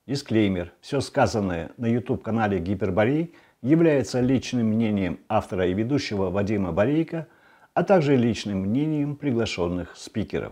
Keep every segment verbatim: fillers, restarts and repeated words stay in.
Дисклеймер. Все сказанное на YouTube-канале Гиперборей является личным мнением автора и ведущего Вадима Борейко, а также личным мнением приглашенных спикеров.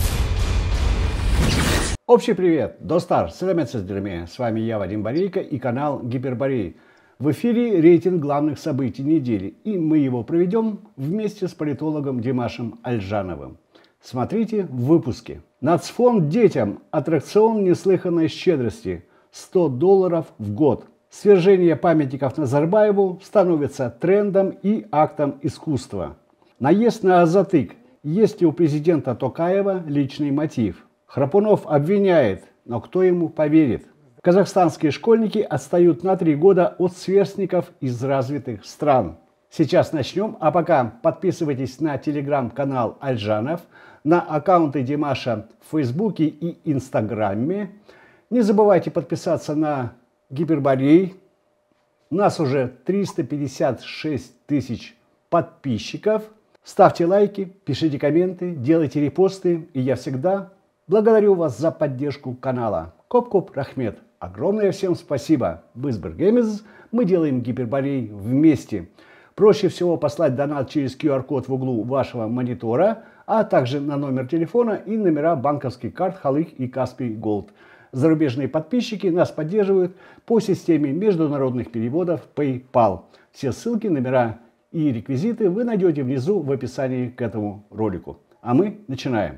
Общий привет! Достар, сәлеметсіздер. С вами я, Вадим Борейко, и канал Гиперборей. В эфире рейтинг главных событий недели, и мы его проведем вместе с политологом Димашем Альжановым. Смотрите в выпуске. Нацфонд детям. Аттракцион неслыханной щедрости. сто долларов в год. Свержение памятников Назарбаеву становится трендом и актом искусства. Наезд на Азатык. Есть ли у президента Токаева личный мотив? Храпунов обвиняет, но кто ему поверит? Казахстанские школьники отстают на три года от сверстников из развитых стран. Сейчас начнем, а пока подписывайтесь на телеграм-канал Альжанов, на аккаунты Димаша в Фейсбуке и Инстаграме. Не забывайте подписаться на Гиперборей. У нас уже триста пятьдесят шесть тысяч подписчиков. Ставьте лайки, пишите комменты, делайте репосты. И я всегда благодарю вас за поддержку канала. Коп-коп рахмет. Огромное всем спасибо. Бызбергемез. Мы делаем Гиперборей вместе. Проще всего послать донат через ку ар код в углу вашего монитора, а также на номер телефона и номера банковских карт Халык и Каспий Голд. Зарубежные подписчики нас поддерживают по системе международных переводов PayPal. Все ссылки, номера и реквизиты вы найдете внизу в описании к этому ролику. А мы начинаем.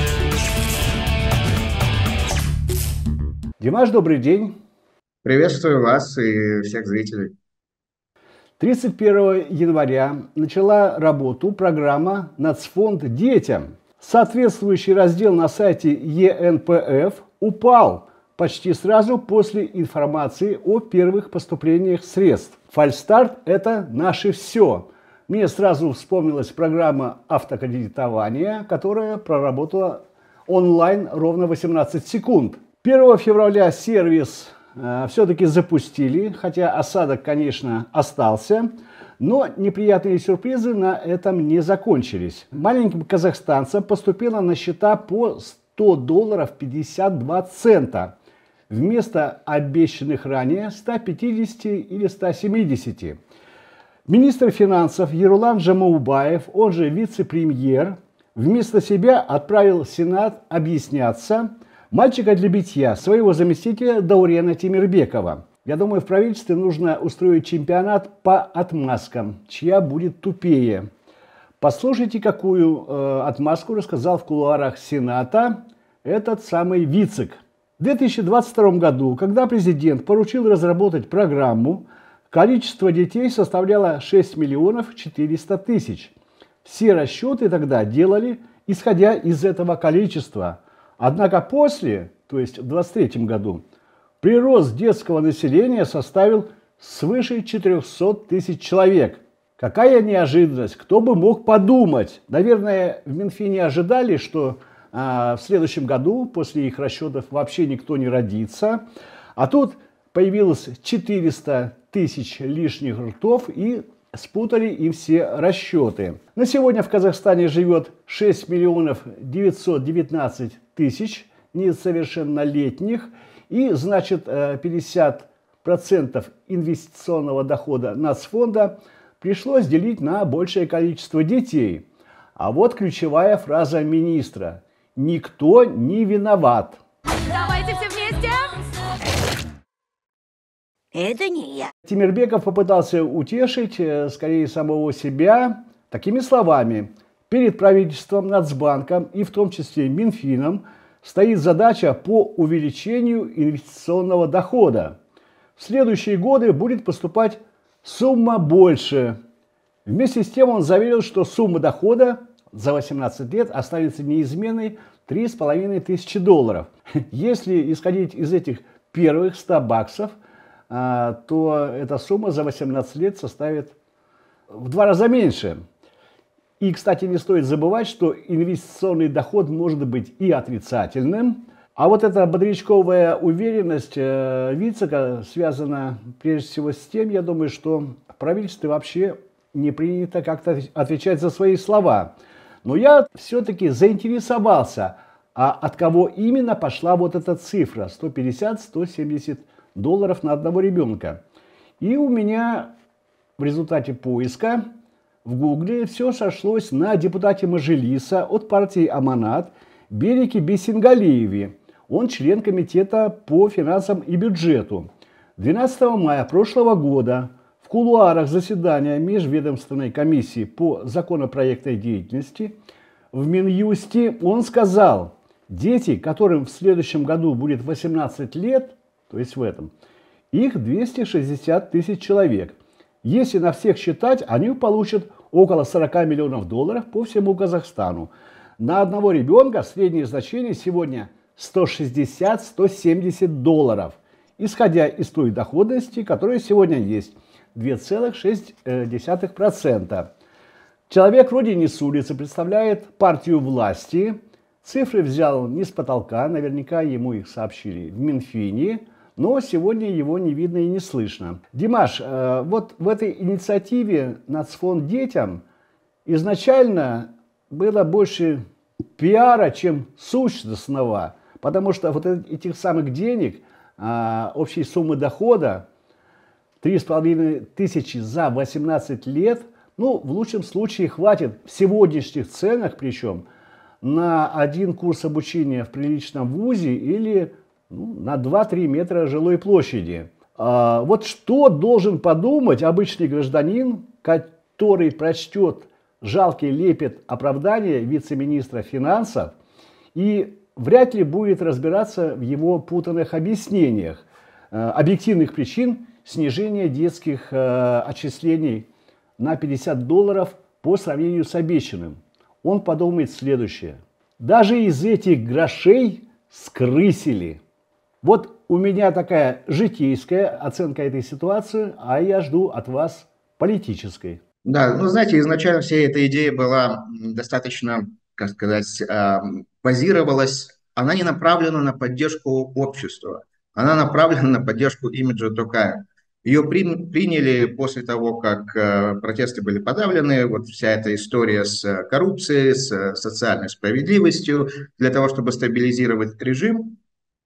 Димаш, добрый день. Приветствую вас и всех зрителей. тридцать первого января начала работу программа «Нацфонд детям». Соответствующий раздел на сайте е эн пэ эф упал почти сразу после информации о первых поступлениях средств. Фальстарт – это наше все. Мне сразу вспомнилась программа автокредитования, которая проработала онлайн ровно восемнадцать секунд. первого февраля сервис э, все-таки запустили, хотя осадок, конечно, остался. Но неприятные сюрпризы на этом не закончились. Маленьким казахстанцам поступило на счета по сто долларов пятьдесят два цента вместо обещанных ранее ста пятидесяти или ста семидесяти. Министр финансов Ерулан Жамаубаев, он же вице-премьер, вместо себя отправил в Сенат объясняться мальчика для битья своего заместителя Даурена Темирбекова. Я думаю, в правительстве нужно устроить чемпионат по отмазкам, чья будет тупее. Послушайте, какую э, отмазку рассказал в кулуарах Сената этот самый Вицик. В две тысячи двадцать втором году, когда президент поручил разработать программу, количество детей составляло шесть миллионов четыреста тысяч. Все расчеты тогда делали, исходя из этого количества. Однако после, то есть в двадцать третьем году, прирост детского населения составил свыше четырехсот тысяч человек. Какая неожиданность! Кто бы мог подумать? Наверное, в Минфине ожидали, что а, в следующем году после их расчетов вообще никто не родится. А тут появилось четыреста тысяч лишних ртов и спутали им все расчеты. На сегодня в Казахстане живет шесть миллионов девятьсот девятнадцать тысяч несовершеннолетних. И, значит, пятьдесят процентов инвестиционного дохода нацфонда пришлось делить на большее количество детей. А вот ключевая фраза министра. Никто не виноват. Давайте все вместе. Это не я. Темирбеков попытался утешить, скорее, самого себя такими словами. Перед правительством, Нацбанком и в том числе Минфином стоит задача по увеличению инвестиционного дохода. В следующие годы будет поступать сумма больше. Вместе с тем он заверил, что сумма дохода за восемнадцать лет останется неизменной три с половиной тысячи долларов. Если исходить из этих первых ста баксов, то эта сумма за восемнадцать лет составит в два раза меньше. И, кстати, не стоит забывать, что инвестиционный доход может быть и отрицательным. А вот эта бодрячковая уверенность э, Вицика связана прежде всего с тем, я думаю, что в правительстве вообще не принято как-то отвечать за свои слова. Но я все-таки заинтересовался, А от кого именно пошла вот эта цифра сто пятьдесят — сто семьдесят долларов на одного ребенка? И у меня в результате поиска в Гугле все сошлось на депутате Мажилиса от партии Аманат Береке Бесенгалиеве. Он член комитета по финансам и бюджету. двенадцатого мая прошлого года в кулуарах заседания Межведомственной комиссии по законопроектной деятельности в Минюсте он сказал: дети, которым в следующем году будет восемнадцать лет, то есть в этом, их двести шестьдесят тысяч человек. Если на всех считать, они получат около сорок миллионов долларов по всему Казахстану. На одного ребенка среднее значение сегодня сто шестьдесят — сто семьдесят долларов, исходя из той доходности, которая сегодня есть, две целых шесть десятых процента. Человек вроде не с улицы, представляет партию власти. Цифры взял не с потолка, наверняка ему их сообщили в Минфине, но сегодня его не видно и не слышно. Димаш, вот в этой инициативе «Нацфонд детям» изначально было больше пиара, чем сущностного, потому что вот этих самых денег, общей суммы дохода, три с половиной тысячи за восемнадцать лет, ну, в лучшем случае хватит в сегодняшних ценах, причем, на один курс обучения в приличном вузе или ну, на два-три метра жилой площади. А вот что должен подумать обычный гражданин, который прочтет жалкий лепет оправдания вице-министра финансов и вряд ли будет разбираться в его путанных объяснениях э, объективных причин снижения детских э, отчислений на пятьдесят долларов по сравнению с обещанным. Он подумает следующее: даже из этих грошей скрысили. Вот у меня такая житейская оценка этой ситуации, а я жду от вас политической. Да, ну знаете, изначально вся эта идея была достаточно, как сказать, базировалась, она не направлена на поддержку общества, она направлена на поддержку имиджа Токаева. Ее при, приняли после того, как э, протесты были подавлены, вот вся эта история с коррупцией, с э, социальной справедливостью, для того, чтобы стабилизировать режим.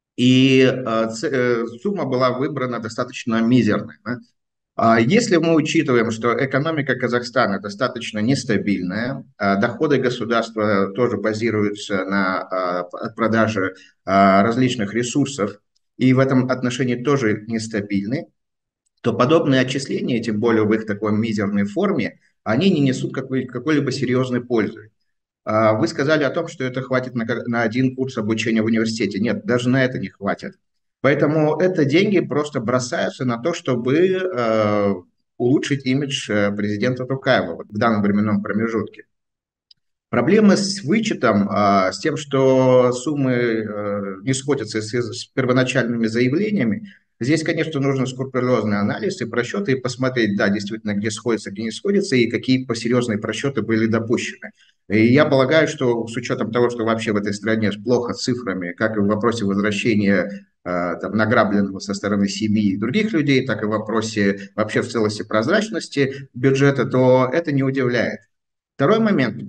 И э, ц, э, сумма была выбрана достаточно мизерной. Да? А если мы учитываем, что экономика Казахстана достаточно нестабильная, э, доходы государства тоже базируются на э, продаже э, различных ресурсов, и в этом отношении тоже нестабильны, то подобные отчисления, тем более в их такой мизерной форме, они не несут какой- какой-либо серьезной пользы. А, Вы сказали о том, что это хватит на, ка- на один курс обучения в университете. Нет, даже на это не хватит. Поэтому это деньги просто бросаются на то, чтобы э, улучшить имидж э, президента Токаева вот в данном временном промежутке. Проблемы с вычетом, а, с тем, что суммы э, не сходятся с, с первоначальными заявлениями, здесь, конечно, нужен скрупулезный анализ и просчеты, и посмотреть, да, действительно, где сходится, где не сходится, и какие серьезные просчеты были допущены. И я полагаю, что с учетом того, что вообще в этой стране плохо с цифрами, как и в вопросе возвращения э, там, награбленного со стороны семьи и других людей, так и в вопросе вообще в целости прозрачности бюджета, то это не удивляет. Второй момент.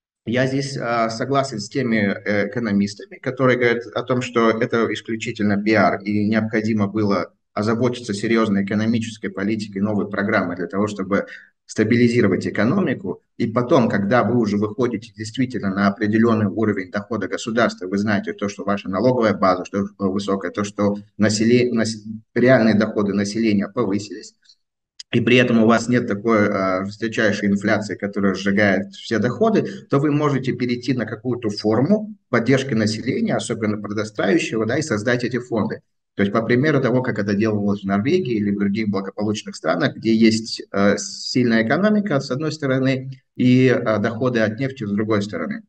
Я здесь а, согласен с теми э, экономистами, которые говорят о том, что это исключительно пиар, и необходимо было озаботиться серьезной экономической политикой, новой программой для того, чтобы стабилизировать экономику. И потом, когда вы уже выходите действительно на определенный уровень дохода государства, вы знаете то, что ваша налоговая база что высокая, то, что население, нас, реальные доходы населения повысились, и при этом у вас нет такой э, жесточайшей инфляции, которая сжигает все доходы, то вы можете перейти на какую-то форму поддержки населения, особенно продостающего, да, и создать эти фонды. То есть по примеру того, как это делалось в Норвегии или в других благополучных странах, где есть э, сильная экономика с одной стороны и э, доходы от нефти с другой стороны.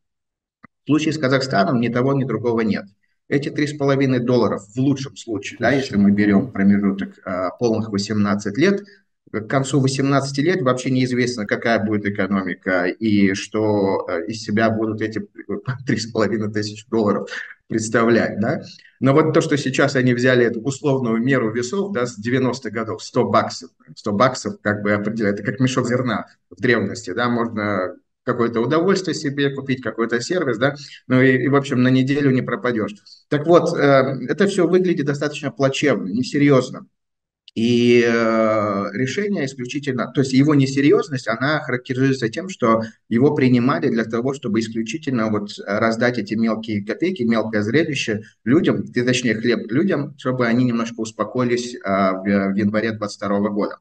В случае с Казахстаном ни того, ни другого нет. Эти три с половиной долларов в лучшем случае, да, если мы берем промежуток э, полных восемнадцать лет, к концу восемнадцати лет вообще неизвестно, какая будет экономика и что из себя будут эти три с половиной тысячи долларов представлять. Да? Но вот то, что сейчас они взяли эту условную меру весов, да, с девяностых годов, сто баксов, сто баксов как бы определяет, это как мешок зерна в древности, да, можно какое-то удовольствие себе, купить какой-то сервис, да, ну и, и, в общем, на неделю не пропадешь. Так вот, э, это все выглядит достаточно плачевно, несерьезно. И э, решение исключительно, то есть его несерьезность, она характеризуется тем, что его принимали для того, чтобы исключительно вот раздать эти мелкие копейки, мелкое зрелище людям, точнее хлеб людям, чтобы они немножко успокоились а, в, в январе двадцать второго года.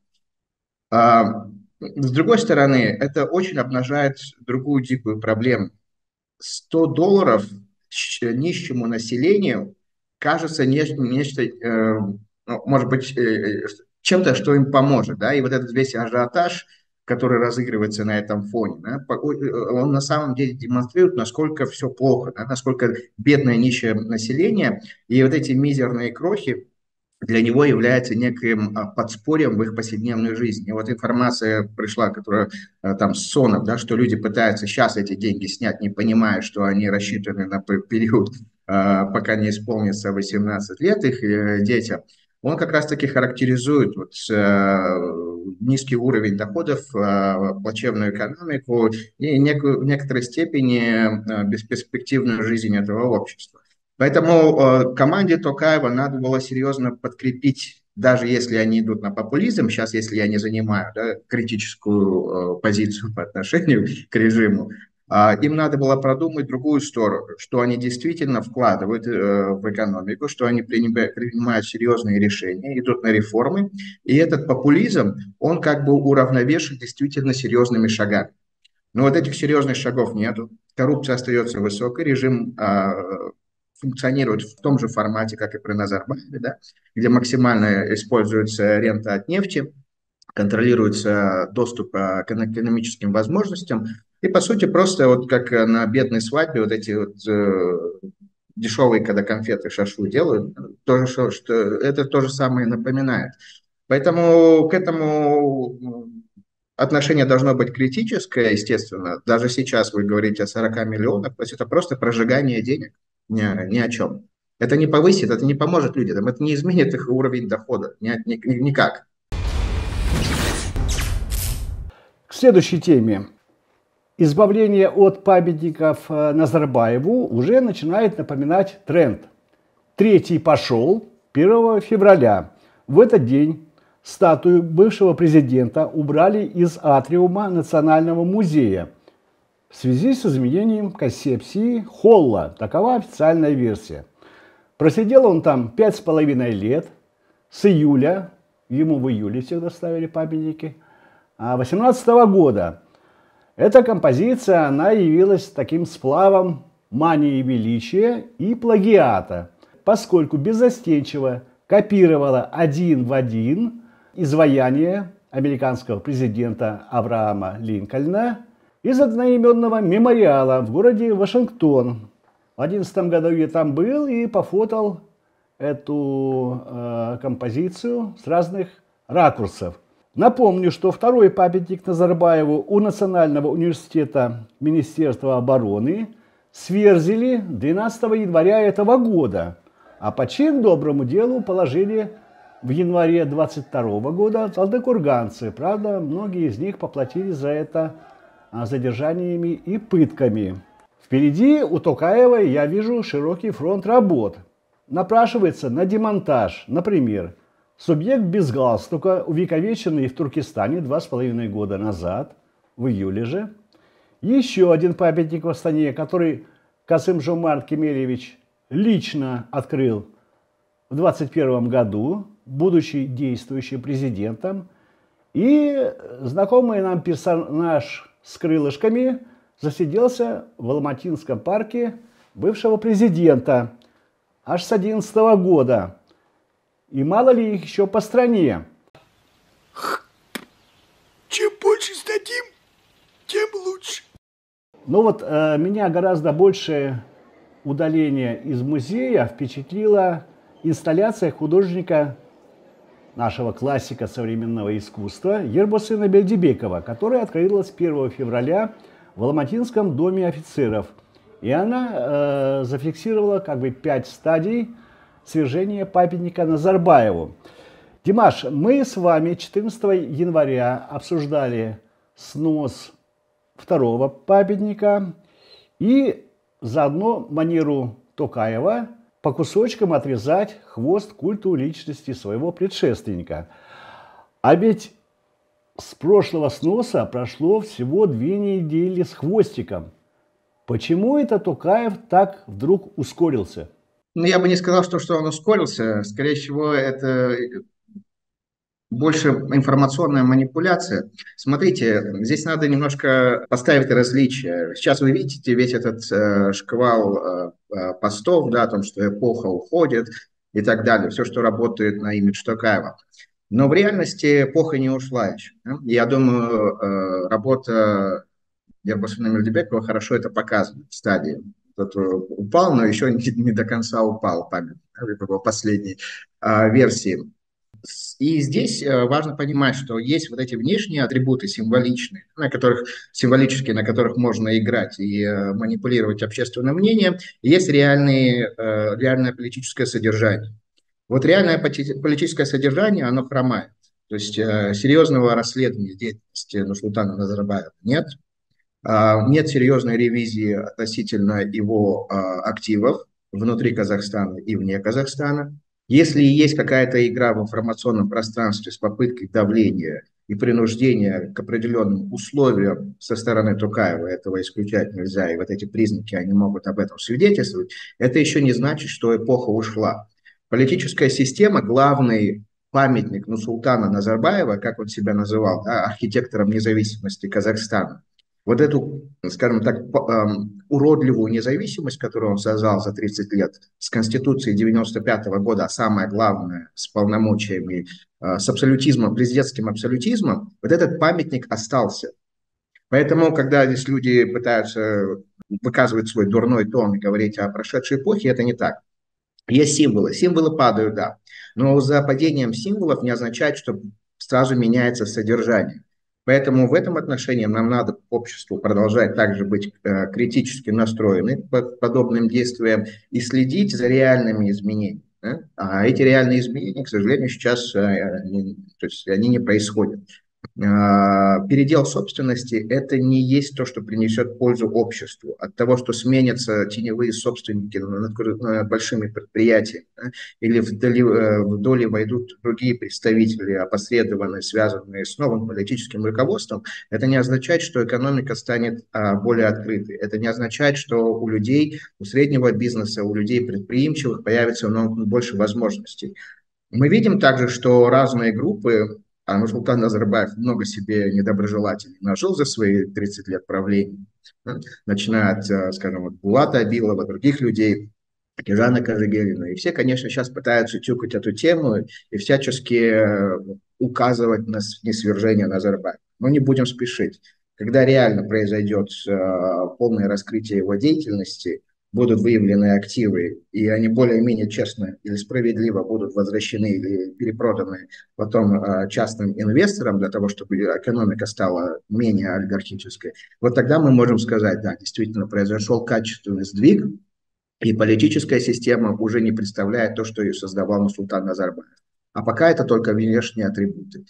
А, с другой стороны, это очень обнажает другую дикую проблему. сто долларов нищему населению кажется нечто, нечто э, ну, может быть, э, чем-то, что им поможет, да, и вот этот весь ажиотаж, который разыгрывается на этом фоне, да, он на самом деле демонстрирует, насколько все плохо, да, насколько бедное нищее население, и вот эти мизерные крохи для него является неким подспорьем в их повседневной жизни. И вот информация пришла, которая там с сонов, да, что люди пытаются сейчас эти деньги снять, не понимая, что они рассчитаны на период, пока не исполнится восемнадцать лет их детям. Он как раз-таки характеризует вот, низкий уровень доходов, плачевную экономику и некую, в некоторой степени бесперспективную жизнь этого общества. Поэтому э, команде Токаева надо было серьезно подкрепить, даже если они идут на популизм, сейчас если я не занимаю да, критическую э, позицию по отношению к режиму, э, им надо было продумать другую сторону, что они действительно вкладывают э, в экономику, что они принимают, принимают серьезные решения, идут на реформы, и этот популизм, он как бы уравновешен действительно серьезными шагами. Но вот этих серьезных шагов нету, коррупция остается высокой, режим э, функционирует в том же формате, как и при Назарбаеве, да, где максимально используется рента от нефти, контролируется доступ к экономическим возможностям, и, по сути, просто вот как на бедной свадьбе вот эти вот э, дешевые, когда конфеты шашу делают, то, что, что, это то же самое напоминает. Поэтому к этому отношение должно быть критическое, естественно. Даже сейчас вы говорите о сорока миллионах, то есть это просто прожигание денег. Ни, ни о чем. Это не повысит, это не поможет людям, это не изменит их уровень дохода, ни, ни, никак. К следующей теме. Избавление от памятников Назарбаеву уже начинает напоминать тренд. Третий пошел первого февраля. В этот день статую бывшего президента убрали из атриума Национального музея в связи с изменением концепции холла. Такова официальная версия. Просидел он там пять с половиной лет, с июля, ему в июле всегда ставили памятники, а две тысячи восемнадцатого года. Эта композиция, она явилась таким сплавом мании величия и плагиата, поскольку беззастенчиво копировала один в один изваяние американского президента Авраама Линкольна из одноименного мемориала в городе Вашингтон. В две тысячи одиннадцатом году я там был и пофотал эту э, композицию с разных ракурсов. Напомню, что второй памятник Назарбаеву у Национального университета Министерства обороны сверзили двенадцатого января этого года, а почин доброму делу положили в январе двадцать второго года талдыкурганцы. Правда, многие из них поплатились за это задержаниями и пытками. Впереди у Токаева я вижу широкий фронт работ. Напрашивается на демонтаж, например, субъект без галстука, увековеченный в Туркестане два с половиной года назад, в июле же. Еще один памятник в Астане, который Касым-Жомарт Кемелевич лично открыл в двадцать первом году, будучи действующим президентом. И знакомый нам персонаж с крылышками засиделся в Алматинском парке бывшего президента аж с две тысячи одиннадцатого года. И мало ли их еще по стране. Чем больше сдадим, тем лучше. Но вот э, меня гораздо больше удаление из музея впечатлила инсталляция художника, нашего классика современного искусства Ербосына Бельдибекова, которая открылась первого февраля в Алматинском доме офицеров. И она э, зафиксировала как бы пять стадий свержения памятника Назарбаеву. Димаш, мы с вами четырнадцатого января обсуждали снос второго памятника и заодно манеру Токаева по кусочкам отрезать хвост культу личности своего предшественника. А ведь с прошлого сноса прошло всего две недели с хвостиком. Почему это Токаев так вдруг ускорился? Ну, я бы не сказал, что, что он ускорился. Скорее всего, это больше информационная манипуляция. Смотрите, здесь надо немножко поставить различия. Сейчас вы видите весь этот э, шквал э, э, постов, да, о том, что эпоха уходит и так далее. Все, что работает на имидж Токаева. Но в реальности эпоха не ушла еще. Да? Я думаю, э, работа Ербосуна Мелдебекова хорошо это показывает в стадии. Тот упал, но еще не, не до конца упал, память, по последней э, версии. И здесь важно понимать, что есть вот эти внешние атрибуты символичные, на которых, символические, на которых можно играть и э, манипулировать общественным мнением, и есть реальные, э, реальное политическое содержание. Вот реальное политическое содержание, оно хромает. То есть э, серьезного расследования деятельности Нурсултана Назарбаева нет. Э, нет серьезной ревизии относительно его э, активов внутри Казахстана и вне Казахстана. Если есть какая-то игра в информационном пространстве с попыткой давления и принуждения к определенным условиям со стороны Токаева, этого исключать нельзя, и вот эти признаки, они могут об этом свидетельствовать, это еще не значит, что эпоха ушла. Политическая система, главный памятник Нурсултана Назарбаева, как он себя называл, да, архитектором независимости Казахстана, вот эту, скажем так, уродливую независимость, которую он создал за тридцать лет, с Конституцией девяносто пятого года, а самое главное, с полномочиями, с абсолютизмом, президентским абсолютизмом, вот этот памятник остался. Поэтому, когда здесь люди пытаются выказывать свой дурной тон и говорить о прошедшей эпохе, это не так. Есть символы. Символы падают, да. Но за падением символов не означает, что сразу меняется содержание. Поэтому в этом отношении нам надо обществу продолжать также быть э, критически настроены по подобным действиям и следить за реальными изменениями. Да? А эти реальные изменения, к сожалению, сейчас э, не, то есть они не происходят. Э, передел собственности – это не есть то, что принесет пользу обществу. От того, что сменятся теневые собственники над, над большими предприятиями, да? Или в доли, в доли войдут другие представители, опосредованные, связанные с новым политическим руководством, это не означает, что экономика станет а, более открытой. Это не означает, что у людей, у среднего бизнеса, у людей предприимчивых появится много больше возможностей. Мы видим также, что разные группы, а Нурсултан Назарбаев много себе недоброжелателей нажил за свои тридцать лет правления, да? Начиная от, скажем, от Булата Абилова, других людей, Кижана Кажигерина. И все, конечно, сейчас пытаются тюкать эту тему и всячески указывать на несвержение Назарбаева. Но не будем спешить. Когда реально произойдет полное раскрытие его деятельности, будут выявлены активы, и они более-менее честно или справедливо будут возвращены или перепроданы потом частным инвесторам для того, чтобы экономика стала менее олигархической, вот тогда мы можем сказать, да, действительно произошел качественный сдвиг, и политическая система уже не представляет то, что ее создавал Нурсултан Назарбаев. А пока это только внешние атрибуты.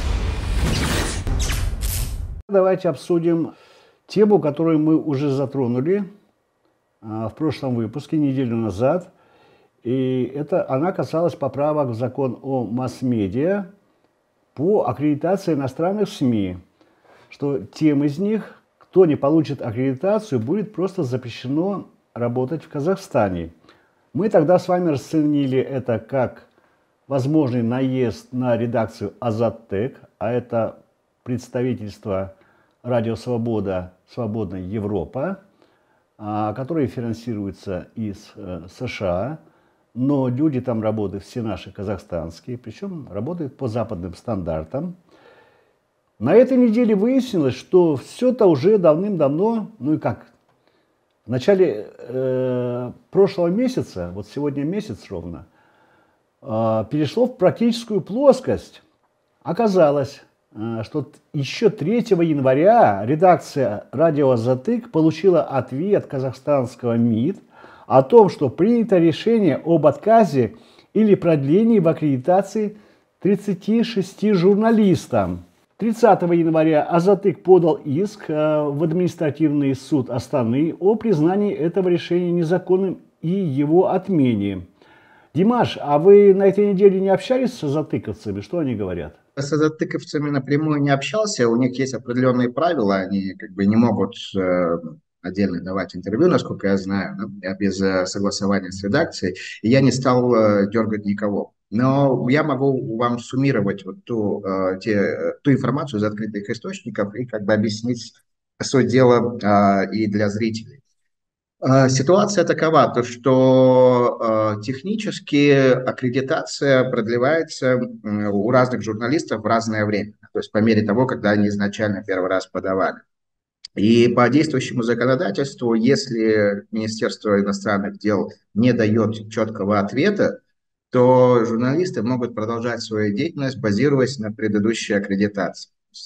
Давайте обсудим тему, которую мы уже затронули а, в прошлом выпуске, неделю назад. И это, она касалась поправок в закон о масс-медиа по аккредитации иностранных СМИ, что тем из них, кто не получит аккредитацию, будет просто запрещено работать в Казахстане. Мы тогда с вами расценили это как возможный наезд на редакцию Азаттек, а это представительство Радио Свобода, Свободная Европа, которое финансируется из США, но люди там работают все наши казахстанские, причем работают по западным стандартам. На этой неделе выяснилось, что все это уже давным-давно, ну и как, в начале э, прошлого месяца, вот сегодня месяц ровно, э, перешло в практическую плоскость. Оказалось, э, что еще третьего января редакция «Радио Азаттык» получила ответ казахстанского МИД о том, что принято решение об отказе или продлении в аккредитации тридцати шести журналистам. тридцатого января Азатык подал иск в административный суд Астаны о признании этого решения незаконным и его отмене. Димаш, а вы на этой неделе не общались с азатыковцами? Что они говорят? С азатыковцами напрямую не общался, у них есть определенные правила, они как бы не могут э, отдельно давать интервью, насколько я знаю, да, без э, согласования с редакцией, и я не стал э, дергать никого. Но я могу вам суммировать вот ту, э, те, ту информацию из открытых источников и как бы объяснить суть дела э, и для зрителей. Ситуация такова, то что э, технически аккредитация продлевается э, у разных журналистов в разное время, то есть по мере того, когда они изначально первый раз подавали. И по действующему законодательству, если Министерство иностранных дел не дает четкого ответа, то журналисты могут продолжать свою деятельность, базируясь на предыдущей аккредитации.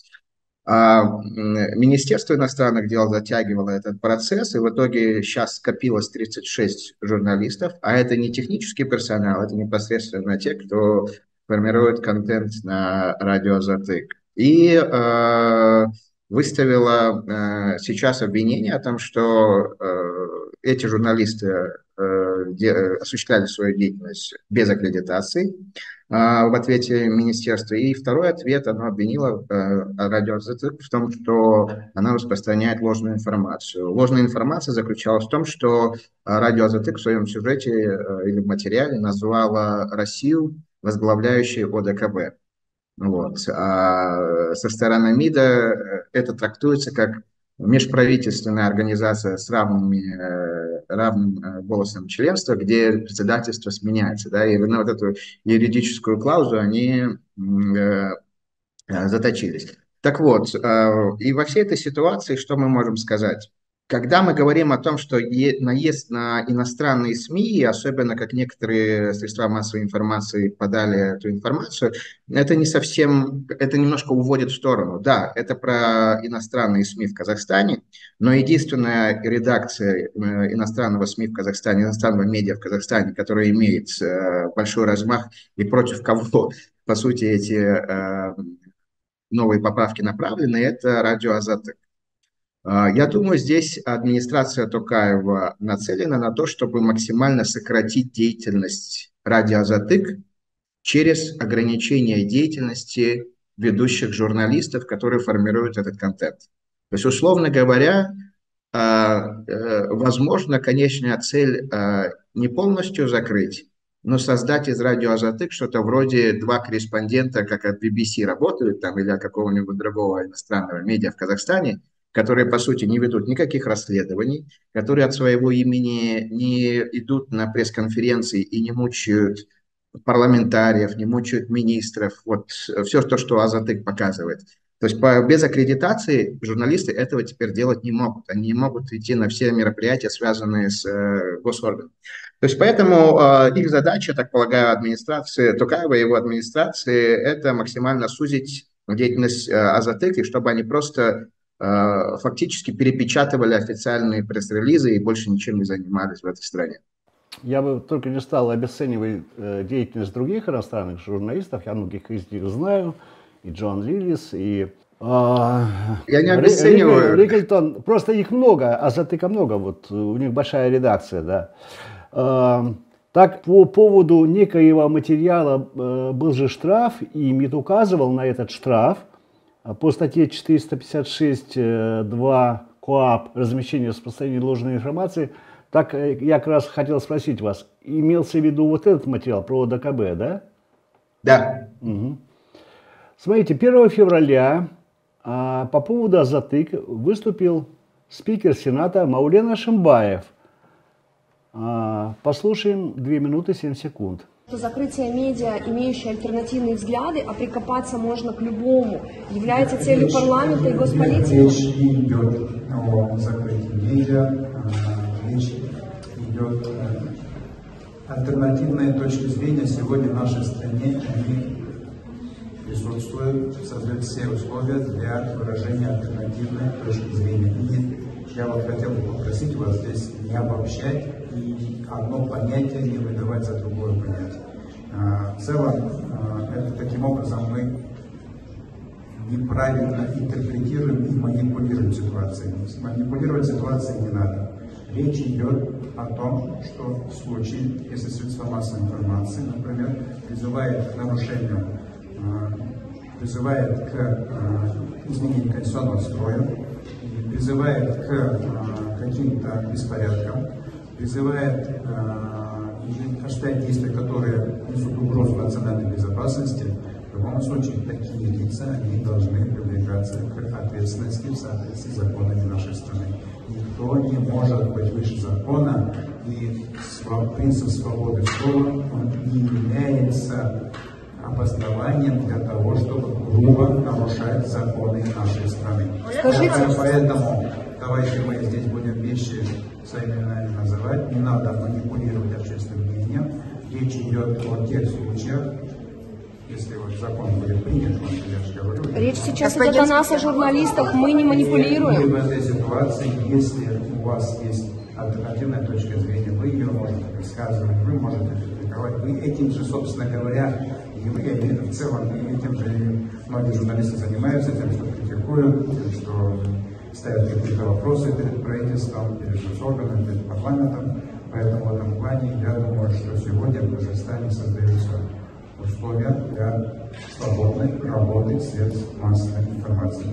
А Министерство иностранных дел затягивало этот процесс, и в итоге сейчас скопилось тридцать шесть журналистов, а это не технический персонал, это непосредственно те, кто формирует контент на радио Азатык. И э, выставила э, сейчас обвинение о том, что э, эти журналисты э, де, осуществляли свою деятельность без аккредитации в ответе министерства. И второй ответ, оно обвинило э, радио Азатык в том, что она распространяет ложную информацию. Ложная информация заключалась в том, что радио Азатык в своем сюжете э, или в материале назвала Россию возглавляющей О Дэ Ка Бэ. Вот. А со стороны МИДа это трактуется как межправительственная организация с равными, равным голосом членства, где председательство сменяется. Да, и на вот эту юридическую клаузу они э, заточились. Так вот, э, и во всей этой ситуации что мы можем сказать? Когда мы говорим о том, что наезд на иностранные СМИ, особенно как некоторые средства массовой информации подали эту информацию, это не совсем, это немножко уводит в сторону. Да, это про иностранные СМИ в Казахстане, но единственная редакция иностранного СМИ в Казахстане, иностранного медиа в Казахстане, которая имеет большой размах и против кого, по сути, эти новые поправки направлены, это радио Азатык. Я думаю, здесь администрация Токаева нацелена на то, чтобы максимально сократить деятельность радио Азатык через ограничение деятельности ведущих журналистов, которые формируют этот контент. То есть, условно говоря, возможно, конечная цель не полностью закрыть, но создать из радио Азатык что-то вроде два корреспондента, как от Би Би Си работают, там, или от какого-нибудь другого иностранного медиа в Казахстане, которые, по сути, не ведут никаких расследований, которые от своего имени не идут на пресс-конференции и не мучают парламентариев, не мучают министров, вот все то, что Азатык показывает. То есть по, без аккредитации журналисты этого теперь делать не могут. Они не могут идти на все мероприятия, связанные с э, госорганами. То есть поэтому э, их задача, так полагаю, администрации Токаева и его администрации, это максимально сузить деятельность э, Азатык, и чтобы они просто э, фактически перепечатывали официальные пресс-релизы и больше ничем не занимались в этой стране. Я бы только не стал обесценивать э, деятельность других иностранных журналистов, я многих из них знаю, и Джон Лиллис, и Я не обесцениваю. Рикельтон. Просто их много, Азатыка много, вот у них большая редакция, да. А, так, по поводу некоего материала был же штраф, и МИД указывал на этот штраф по статье четыреста пятьдесят шесть два КоАП «Размещение и распространение ложной информации». Так я как раз хотел спросить вас, имелся в виду вот этот материал про О Дэ Ка Бэ, да? Да. Угу. Смотрите, первого февраля а, по поводу Азатык выступил спикер Сената Маулен Ашимбаев. А, послушаем две минуты семь секунд. Закрытие медиа, имеющие альтернативные взгляды, а прикопаться можно к любому, является целью парламента и госполитики? Речь не идет о закрытии медиа, речь идет о альтернативной точке зрения. Сегодня в нашей стране они присутствуют, создают все условия для выражения альтернативной точки зрения. И я вот хотел бы попросить вас здесь не обобщать и одно понятие не выдавать за другое понятие. В целом, это таким образом мы неправильно интерпретируем и манипулируем ситуацией. Манипулировать ситуацией не надо. Речь идет о том, что в случае, если средства массовой информации, например, призывает к нарушению, призывает к изменению конституционного строя, призывает к каким-то беспорядкам, призывает осуществлять действия, которые несут угрозу национальной безопасности, в любом случае такие лица они должны привлекаться к ответственности в соответствии с законами нашей страны. Никто не может быть выше закона, и принцип свободы слова он не является обоснованием для того, чтобы грубо нарушать законы нашей страны. Скажите, поэтому давайте мы здесь будем вещи своими именами называть, не надо манипулировать общественным мнением. Речь идет о тех случаях, если вот закон будет принят, вот я же говорю. Речь сейчас идет о нас, о журналистах, мы не манипулируем. И в этой ситуации, если у вас есть альтернативная точка зрения, вы ее можете высказывать, вы можете критиковать, вы этим же, собственно говоря, и вы, и в целом, и этим же многие журналисты занимаются тем, что критикуют, тем, что ставят какие-то вопросы перед правительством, перед госорганами, перед парламентом. Поэтому в этом плане я думаю, что сегодня в Казахстане создаются условия для свободной работы средств массовой информации.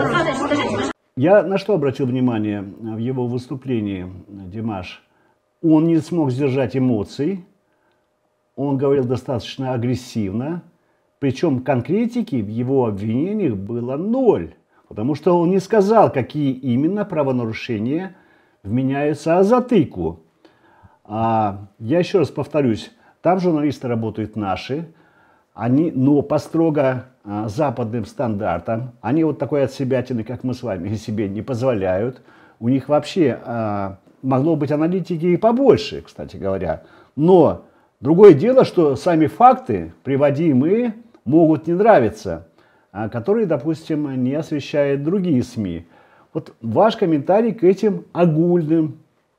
Я на что обратил внимание в его выступлении, Димаш? Он не смог сдержать эмоций, он говорил достаточно агрессивно, причем конкретики в его обвинениях было ноль, потому что он не сказал, какие именно правонарушения вменяются Азатыку. А, я еще раз повторюсь, там журналисты работают наши, они, но по строго а, западным стандартам, они вот такой отсебятины, как мы с вами, себе не позволяют. У них вообще а, могло быть аналитики и побольше, кстати говоря. Но другое дело, что сами факты, приводимые, могут не нравиться, а, которые, допустим, не освещают другие СМИ. Вот ваш комментарий к этим огульным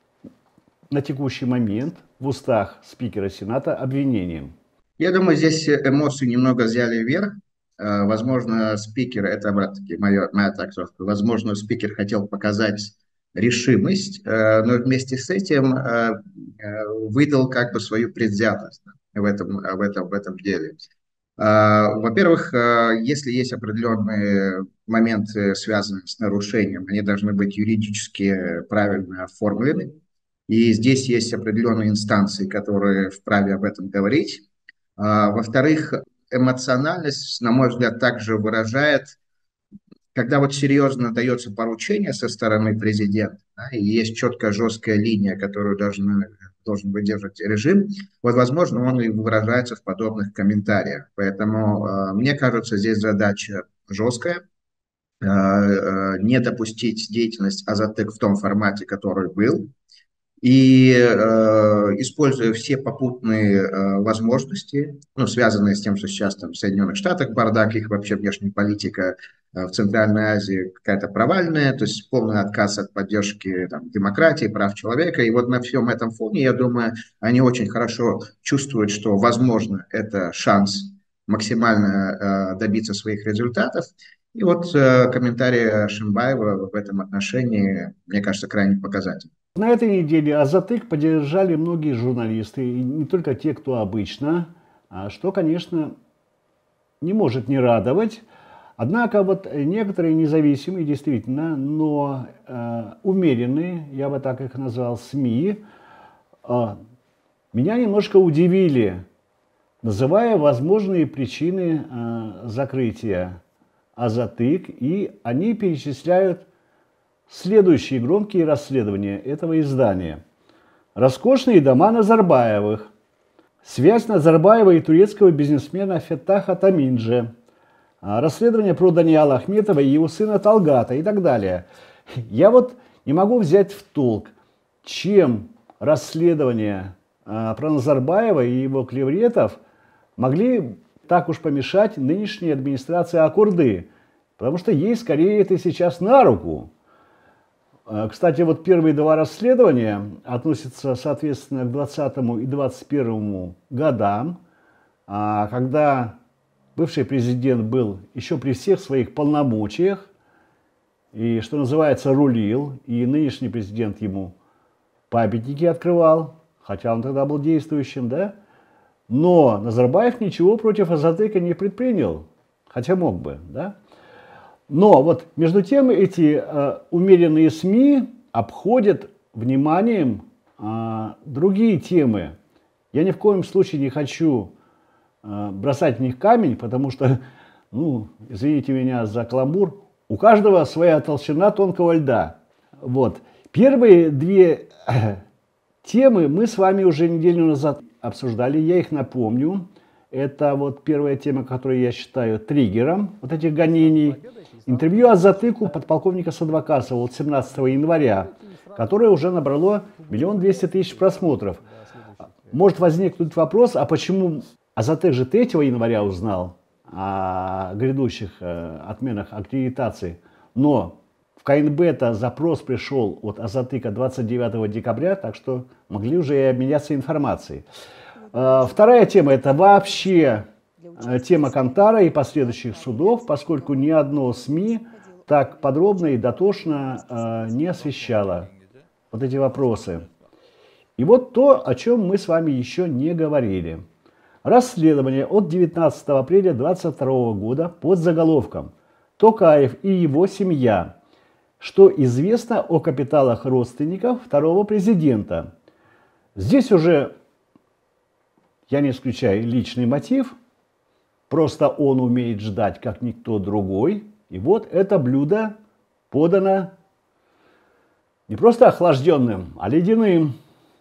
на текущий момент в устах спикера Сената обвинениям. Я думаю, здесь эмоции немного взяли вверх. Возможно, спикер, это опять-таки моя, моя трактовка, возможно, спикер хотел показать решимость, но вместе с этим выдал как бы свою предвзятость в этом, в этом, в этом деле. Во-первых, если есть определенные моменты, связанные с нарушением, они должны быть юридически правильно оформлены. И здесь есть определенные инстанции, которые вправе об этом говорить. Во-вторых, эмоциональность, на мой взгляд, также выражает, когда вот серьезно дается поручение со стороны президента, да, и есть четкая жесткая линия, которую должен, должен выдерживать режим, вот, возможно, он и выражается в подобных комментариях. Поэтому, э, мне кажется, здесь задача жесткая, э, э, не допустить деятельность Азатык в том формате, который был, и э, используя все попутные э, возможности, ну, связанные с тем, что сейчас там в Соединенных Штатах бардак, их вообще внешняя политика э, в Центральной Азии какая-то провальная, то есть полный отказ от поддержки там, демократии, прав человека. И вот на всем этом фоне, я думаю, они очень хорошо чувствуют, что, возможно, это шанс максимально э, добиться своих результатов. И вот э, комментарий Шимбаева в этом отношении, мне кажется, крайне показательный. На этой неделе Азатык поддержали многие журналисты, и не только те, кто обычно, что, конечно, не может не радовать. Однако вот некоторые независимые, действительно, но э, умеренные, я бы так их назвал, СМИ, э, меня немножко удивили, называя возможные причины э, закрытия Азатык, и они перечисляют следующие громкие расследования этого издания. Роскошные дома Назарбаевых. Связь Назарбаева и турецкого бизнесмена Феттаха Таминджи. Расследование про Даниала Ахметова и его сына Талгата и так далее. Я вот не могу взять в толк, чем расследования про Назарбаева и его клевретов могли так уж помешать нынешней администрации Акурды. Потому что ей скорее это сейчас на руку. Кстати, вот первые два расследования относятся, соответственно, к двадцатому и двадцать первому годам, когда бывший президент был еще при всех своих полномочиях, и, что называется, рулил, и нынешний президент ему памятники открывал, хотя он тогда был действующим, да? Но Назарбаев ничего против Азатыка не предпринял, хотя мог бы, да? Но вот между тем эти э, умеренные СМИ обходят вниманием э, другие темы. Я ни в коем случае не хочу э, бросать в них камень, потому что, ну, извините меня за каламбур, у каждого своя толщина тонкого льда. Вот. Первые две э, темы мы с вами уже неделю назад обсуждали, я их напомню. Это вот первая тема, которую я считаю триггером вот этих гонений. Интервью Азатыку подполковника Садвакасова вот семнадцатого января, которое уже набрало миллион двести тысяч просмотров. Может возникнуть вопрос, а почему Азатык же третьего января узнал о грядущих э, отменах аккредитации, но в КНБ-то запрос пришел от Азатыка двадцать девятого декабря, так что могли уже и обменяться информацией. Э, вторая тема – это вообще э, тема Кантара и последующих судов, поскольку ни одно СМИ так подробно и дотошно э, не освещало вот эти вопросы. И вот то, о чем мы с вами еще не говорили. Расследование от девятнадцатого апреля две тысячи двадцать второго года под заголовком «Токаев и его семья. Что известно о капиталах родственников второго президента». Здесь уже, я не исключаю, личный мотив. Просто он умеет ждать, как никто другой. И вот это блюдо подано не просто охлажденным, а ледяным.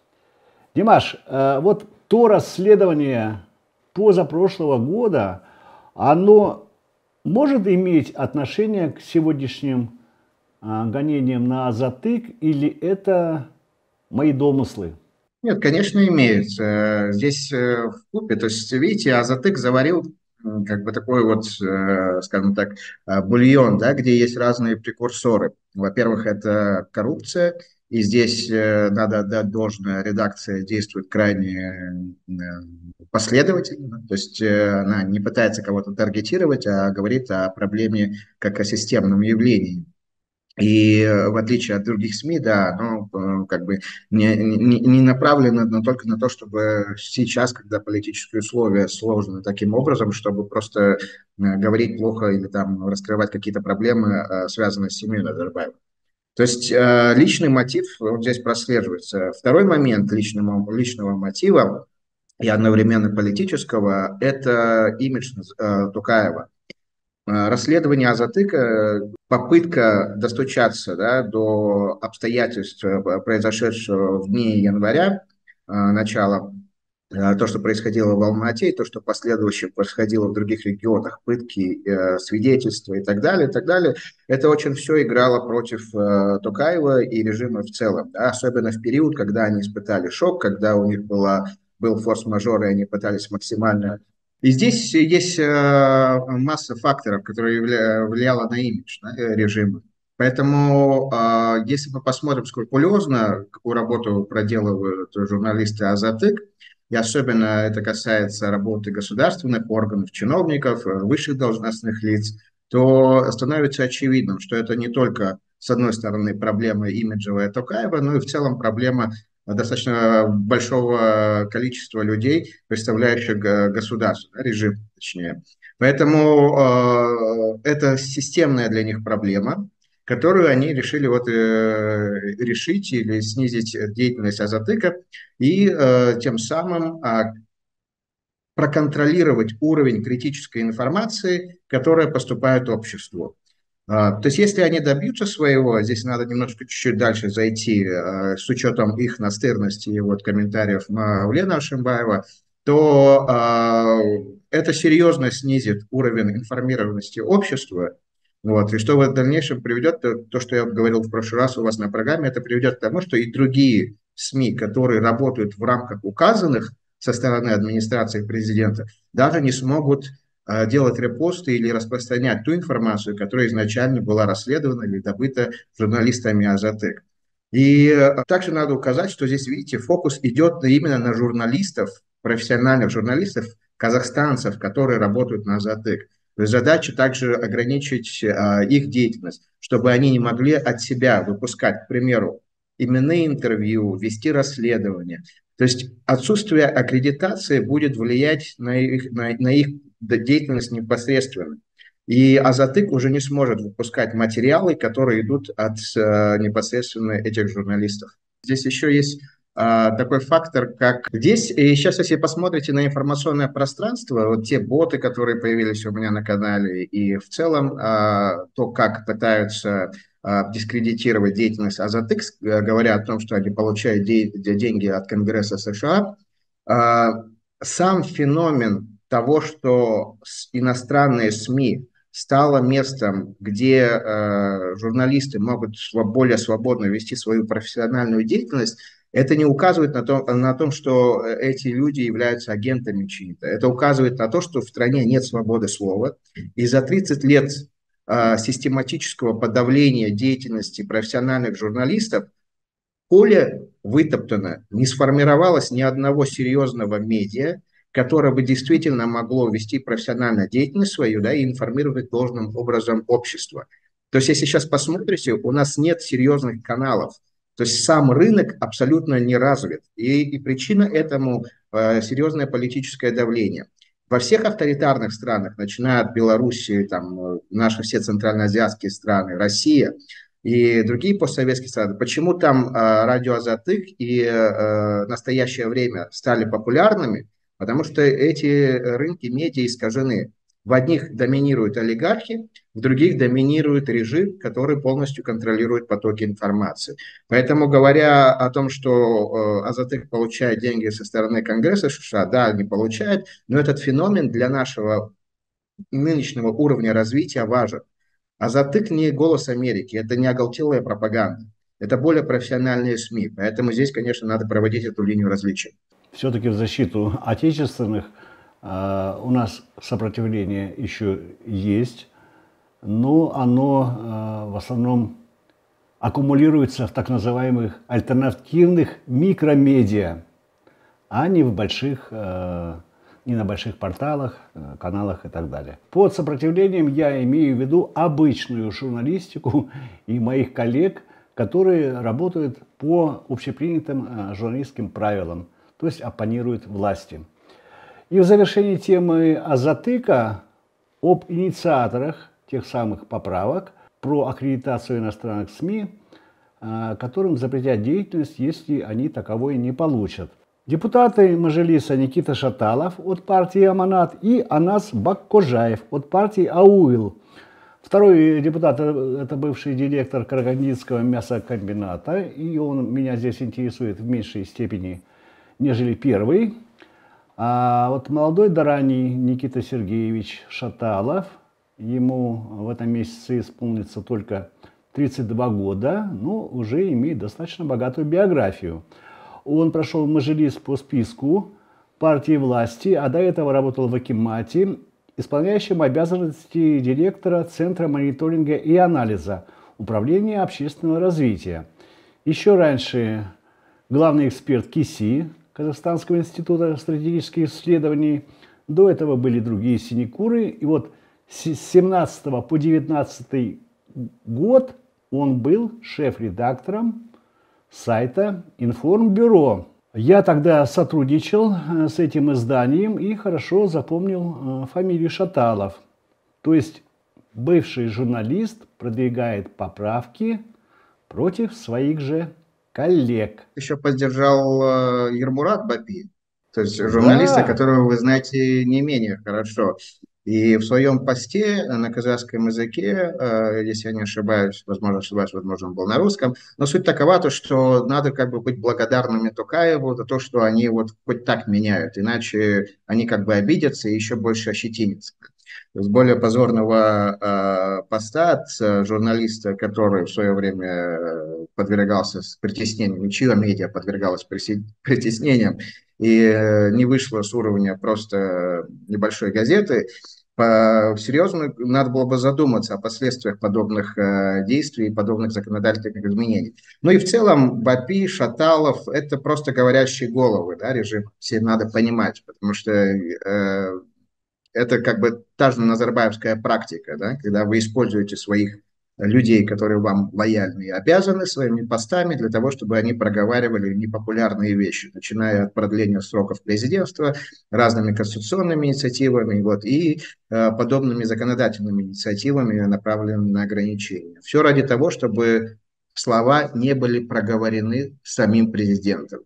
Димаш, вот то расследование позапрошлого года, оно может иметь отношение к сегодняшним гонениям на Азатык, или это мои домыслы? Нет, конечно, имеет. Здесь вкупе, то есть, видите, Азатык заварил как бы такой вот, скажем так, бульон, да, где есть разные прекурсоры. Во-первых, это коррупция, и здесь надо отдать должное, редакция действует крайне последовательно, то есть она не пытается кого-то таргетировать, а говорит о проблеме как о системном явлении. И в отличие от других СМИ, да, оно как бы не, не, не направлено на, только на то, чтобы сейчас, когда политические условия сложены таким образом, чтобы просто говорить плохо или там раскрывать какие-то проблемы, связанные с семьей Назарбаева. То есть личный мотив вот здесь прослеживается. Второй момент личного, личного мотива и одновременно политического – это имидж Токаева. Расследование Азатыка, попытка достучаться, да, до обстоятельств, произошедшего в дни января, начала, то, что происходило в Алма-Ате, и то, что последующее происходило в других регионах, пытки, свидетельства и так далее, и так далее, это очень все играло против Токаева и режима в целом, да, особенно в период, когда они испытали шок, когда у них была, был форс-мажор, и они пытались максимально... И здесь есть э, масса факторов, которые влия, влияла на имидж, да, режима. Поэтому, э, если мы посмотрим скрупулезно, какую работу проделывают журналисты Азатык, и особенно это касается работы государственных органов, чиновников, высших должностных лиц, то становится очевидным, что это не только, с одной стороны, проблема имиджевая Токаева, но и в целом проблема достаточно большого количества людей, представляющих государство, режим точнее. Поэтому э, это системная для них проблема, которую они решили вот, э, решить или снизить деятельность Азатыка и э, тем самым э, проконтролировать уровень критической информации, которая поступает обществу. То есть, если они добьются своего, здесь надо немножко чуть-чуть дальше зайти, с учетом их настырности и вот комментариев Мавлена Ашимбаева, то это серьезно снизит уровень информированности общества. Вот, и что в дальнейшем приведет, то, то, что я говорил в прошлый раз у вас на программе, это приведет к тому, что и другие СМИ, которые работают в рамках указанных со стороны администрации президента, даже не смогут делать репосты или распространять ту информацию, которая изначально была расследована или добыта журналистами Азатык. И также надо указать, что здесь, видите, фокус идет именно на журналистов, профессиональных журналистов, казахстанцев, которые работают на Азатык. То есть задача также ограничить а, их деятельность, чтобы они не могли от себя выпускать, к примеру, именные интервью, вести расследования. То есть отсутствие аккредитации будет влиять на их, на, на их деятельность непосредственно. И Азатык уже не сможет выпускать материалы, которые идут от э, непосредственно этих журналистов. Здесь еще есть э, такой фактор, как здесь, и сейчас, если посмотрите на информационное пространство, вот те боты, которые появились у меня на канале, и в целом э, то, как пытаются э, дискредитировать деятельность Азатык, э, говоря о том, что они получают де- де- деньги от Конгресса США, э, сам феномен того, что иностранные СМИ стало местом, где э, журналисты могут более свободно вести свою профессиональную деятельность, это не указывает на, то, на том, что эти люди являются агентами чьи-то. Это указывает на то, что в стране нет свободы слова. И за тридцать лет э, систематического подавления деятельности профессиональных журналистов поле вытоптано, не сформировалось ни одного серьезного медиа, которое бы действительно могло вести профессиональную деятельность свою, да, и информировать должным образом общество. То есть, если сейчас посмотрите, у нас нет серьезных каналов. То есть сам рынок абсолютно не развит. И, и причина этому э, серьезное политическое давление. Во всех авторитарных странах, начиная от Белоруссии, там, наши все центральноазиатские страны, Россия и другие постсоветские страны, почему там э, радио Азатык и э, настоящее время стали популярными? Потому что эти рынки медиа искажены. В одних доминируют олигархи, в других доминирует режим, который полностью контролирует потоки информации. Поэтому, говоря о том, что Азатык получает деньги со стороны Конгресса США, да, они получают, но этот феномен для нашего нынешнего уровня развития важен. Азатык не голос Америки, это не оголтелая пропаганда, это более профессиональные СМИ. Поэтому здесь, конечно, надо проводить эту линию различия. Все-таки в защиту отечественных э, у нас сопротивление еще есть, но оно э, в основном аккумулируется в так называемых альтернативных микромедиа, а не в больших, э, не на больших порталах, э, каналах и так далее. Под сопротивлением я имею в виду обычную журналистику и моих коллег, которые работают по общепринятым э, журналистским правилам, то есть оппонируют власти. И в завершении темы Азатыка об инициаторах тех самых поправок про аккредитацию иностранных СМИ, которым запретят деятельность, если они таковой не получат. Депутаты Мажилиса Никита Шаталов от партии Аманат и Анас Баккожаев от партии Ауил. Второй депутат – это бывший директор Карагандинского мясокомбината, и он меня здесь интересует в меньшей степени, нежели первый. А вот молодой да ранний Никита Сергеевич Шаталов, ему в этом месяце исполнится только тридцать два года, но уже имеет достаточно богатую биографию. Он прошел Мажилис по списку партии власти, а до этого работал в Акимате, исполняющим обязанности директора Центра мониторинга и анализа Управления общественного развития. Еще раньше главный эксперт КИСИ, Казахстанского института стратегических исследований. До этого были другие синекуры. И вот с семнадцатого по девятнадцатый год он был шеф-редактором сайта Информбюро. Я тогда сотрудничал с этим изданием и хорошо запомнил фамилию Шаталов. То есть бывший журналист продвигает поправки против своих же коллег. Еще поддержал э, Ермурат Бапи, то есть журналиста, да, которого вы знаете не менее хорошо. И в своем посте на казахском языке, э, если я не ошибаюсь, возможно, ошибаюсь, возможно, он был на русском, но суть такова, то, что надо как бы быть благодарными Токаеву за то, что они вот хоть так меняют, иначе они как бы обидятся и еще больше ощетинятся. То есть более позорного э, поста от э, журналиста, который в свое время подвергался притеснениям, чье медиа подвергалось притеснениям, и э, не вышло с уровня просто небольшой газеты, серьезно надо было бы задуматься о последствиях подобных э, действий и подобных законодательных изменений. Ну и в целом Бапи, Шаталов – это просто говорящие головы, да, режим. Все надо понимать, потому что э, это как бы та же назарбаевская практика, да, когда вы используете своих людей, которые вам лояльны и обязаны своими постами для того, чтобы они проговаривали непопулярные вещи, начиная от продления сроков президентства, разными конституционными инициативами вот, и э, подобными законодательными инициативами, направленными на ограничения. Все ради того, чтобы слова не были проговорены самим президентом.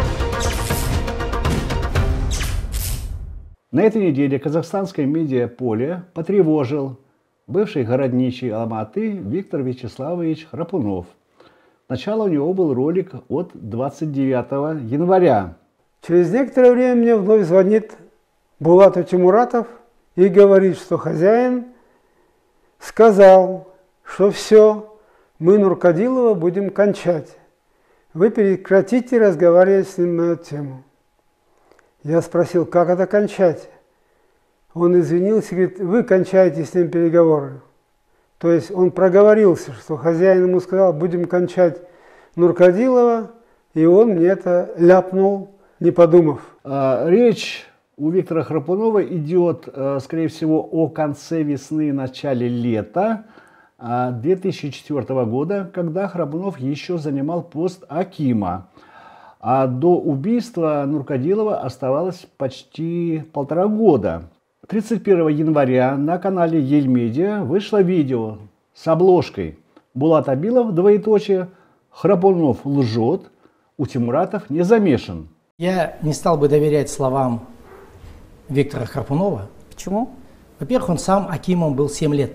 На этой неделе казахстанское медиаполе потревожил бывший городничий Алматы Виктор Вячеславович Храпунов. Сначала у него был ролик от двадцать девятого января. Через некоторое время мне вновь звонит Булат Утимуратов и говорит, что хозяин сказал, что все, мы Нуркадилова будем кончать. Вы прекратите разговаривать с ним на эту тему. Я спросил, как это кончать? Он извинился и говорит, вы кончаете с ним переговоры. То есть он проговорился, что хозяин ему сказал, будем кончать Нуркадилова, и он мне это ляпнул, не подумав. Речь у Виктора Храпунова идет, скорее всего, о конце весны, начале лета две тысячи четвёртого года, когда Храпунов еще занимал пост акима. А до убийства Нуркадилова оставалось почти полтора года. тридцать первого января на канале Ельмедиа вышло видео с обложкой «Булат Абилов, двоеточие, Храпунов лжет, Утимуратов не замешан». Я не стал бы доверять словам Виктора Храпунова. Почему? Во-первых, он сам акимом был семь лет.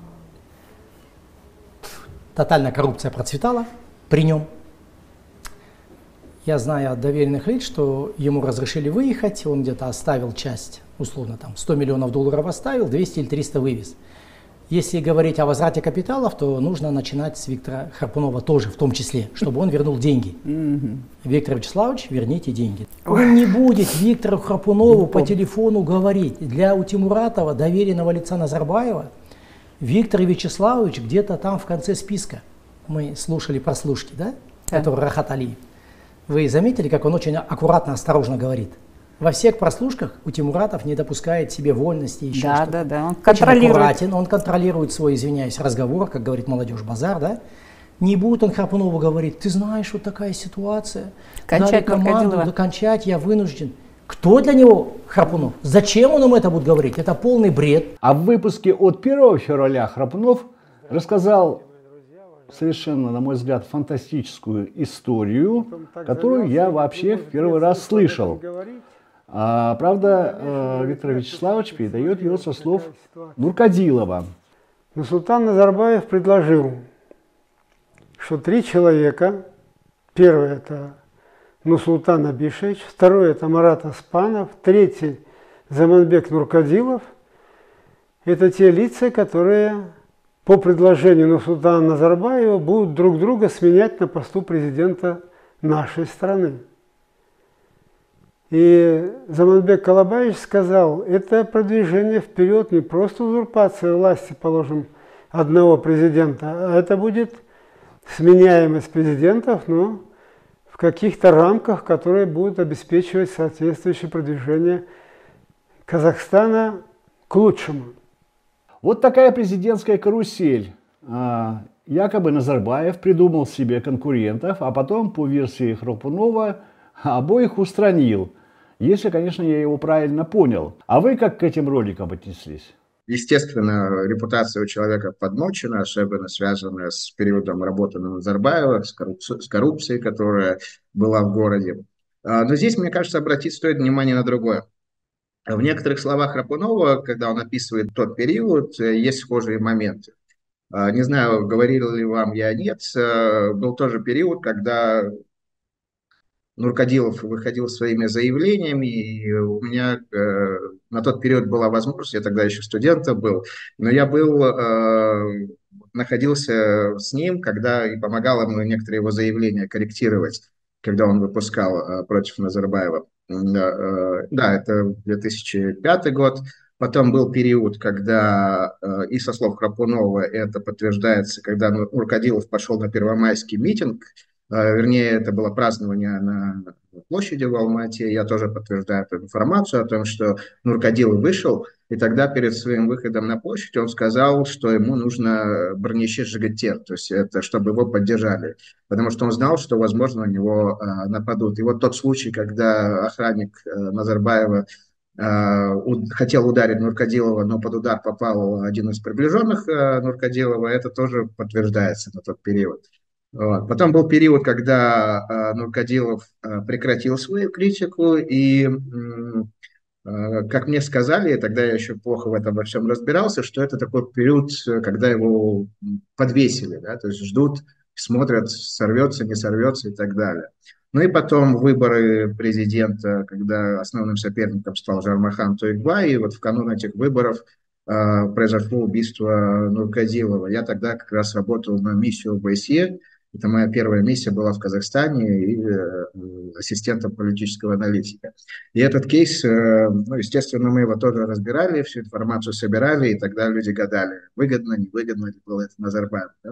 Тотальная коррупция процветала при нем. Я знаю от доверенных лиц, что ему разрешили выехать, он где-то оставил часть, условно там сто миллионов долларов оставил, двести или триста вывез. Если говорить о возврате капиталов, то нужно начинать с Виктора Храпунова тоже, в том числе, чтобы он вернул деньги. Mm-hmm. Виктор Вячеславович, верните деньги. Он не будет Виктору Храпунову по телефону говорить. Для Утимуратова, доверенного лица Назарбаева, Виктор Вячеславович где-то там в конце списка. Мы слушали прослушки, да? Yeah. Это Рахат Алиев. Вы заметили, как он очень аккуратно, осторожно говорит? Во всех прослушках Утимуратов не допускает себе вольности, еще да, что-то. Да, да, он очень контролирует. Аккуратен, он контролирует свой, извиняюсь, разговор, как говорит молодежь, базар, да? Не будет он Храпунову говорить, ты знаешь, вот такая ситуация. Кончать дали команду, Нуркадилова. Да, кончать, я вынужден. Кто для него Храпунов? Зачем он ему это будет говорить? Это полный бред. А в выпуске от первого февраля Храпунов рассказал совершенно, на мой взгляд, фантастическую историю, которую я вообще в первый раз слышал. А, правда, э, Виктор Вячеславович передает ее со слов Нуркадилова. Нурсултан Назарбаев предложил, что три человека, первый это Нурсултан Абишевич, второй это Марат Аспанов, третий Заманбек Нуркадилов, это те лица, которые по предложению Нурсултана Назарбаева будут друг друга сменять на посту президента нашей страны. И Заманбек Калабаевич сказал, это продвижение вперед, не просто узурпация власти, положим, одного президента, а это будет сменяемость президентов, но в каких-то рамках, которые будут обеспечивать соответствующее продвижение Казахстана к лучшему. Вот такая президентская карусель. А, якобы Назарбаев придумал себе конкурентов, а потом, по версии Храпунова, обоих устранил. Если, конечно, я его правильно понял. А вы как к этим роликам отнеслись? Естественно, репутация у человека подмочена, особенно связанная с периодом работы на Назарбаева, с, коррупци- с коррупцией, которая была в городе. Но здесь, мне кажется, обратить стоит внимание на другое. В некоторых словах Храпунова, когда он описывает тот период, есть схожие моменты. Не знаю, говорил ли вам я, нет, был тоже период, когда Нуркадилов выходил своими заявлениями, и у меня э, на тот период была возможность, я тогда еще студентом был, но я был, э, находился с ним, когда и помогал ему некоторые его заявления корректировать, когда он выпускал э, против Назарбаева. Да, э, да, это две тысячи пятый год. Потом был период, когда, и со слов Храпунова это подтверждается, когда Нуркадилов пошел на первомайский митинг, вернее, это было празднование на площади в Алма-Ате. Я тоже подтверждаю эту информацию о том, что Нуркадилов вышел, и тогда перед своим выходом на площадь он сказал, что ему нужно бронещи жигатер, то есть это чтобы его поддержали, потому что он знал, что, возможно, на него нападут. И вот тот случай, когда охранник Назарбаева хотел ударить Нуркадилова, но под удар попал один из приближенных Нуркадилова, это тоже подтверждается на тот период. Вот. Потом был период, когда э, Нуркадилов э, прекратил свою критику, и, э, как мне сказали, тогда я еще плохо в этом во всем разбирался, что это такой период, когда его подвесили, да, то есть ждут, смотрят, сорвется, не сорвется и так далее. Ну и потом выборы президента, когда основным соперником стал Жармахан Тойгбай, и вот в канун этих выборов э, произошло убийство Нуркадилова. Я тогда как раз работал на миссию ОБСЕ. Это моя первая миссия была в Казахстане и э, ассистентом политического аналитика. И этот кейс, э, ну, естественно, мы его тоже разбирали, всю информацию собирали, и тогда люди гадали, выгодно, невыгодно ли было это Назарбаев. Да?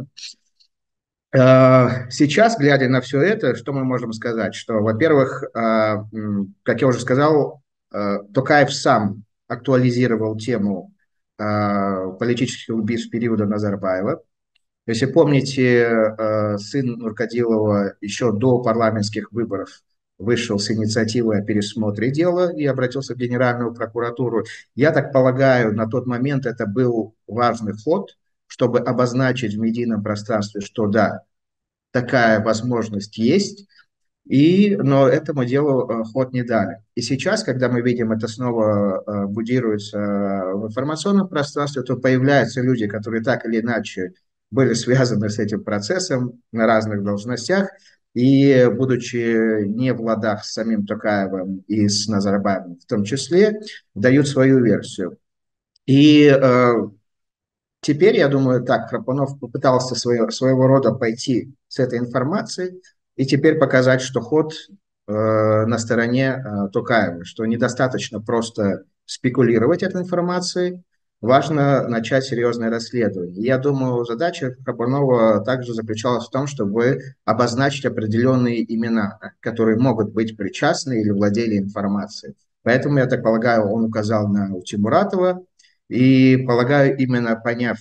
Э, сейчас, глядя на все это, что мы можем сказать? Что, во-первых, э, как я уже сказал, э, Токаев сам актуализировал тему э, политических убийств периода Назарбаева. Если помните, сын Нуркадилова еще до парламентских выборов вышел с инициативой о пересмотре дела и обратился в Генеральную прокуратуру. Я так полагаю, на тот момент это был важный ход, чтобы обозначить в медийном пространстве, что да, такая возможность есть, и, но этому делу ход не дали. И сейчас, когда мы видим, это снова будируется в информационном пространстве, то появляются люди, которые так или иначе были связаны с этим процессом на разных должностях, и, будучи не в ладах с самим Токаевым и с Назарбаевым в том числе, дают свою версию. И э, теперь, я думаю, так, Храпунов попытался свое, своего рода пойти с этой информацией и теперь показать, что ход э, на стороне э, Токаева, что недостаточно просто спекулировать этой информацией, важно начать серьезное расследование. Я думаю, задача Храпунова также заключалась в том, чтобы обозначить определенные имена, которые могут быть причастны или владели информацией. Поэтому, я так полагаю, он указал на Утимуратова, и, полагаю, именно поняв